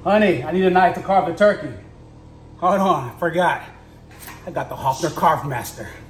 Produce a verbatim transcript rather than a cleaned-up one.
Honey, I need a knife to carve the turkey. Hold on, I forgot. I got the Hoffner Carvemaster.